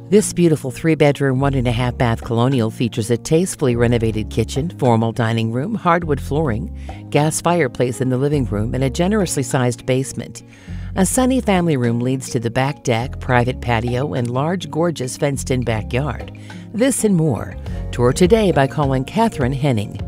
This beautiful 3-bedroom, 1.5-bath colonial features a tastefully renovated kitchen, formal dining room, hardwood flooring, gas fireplace in the living room, and a generously sized basement. A sunny family room leads to the back deck, private patio, and large, gorgeous fenced-in backyard. This and more. Tour today by calling Catherine Henning.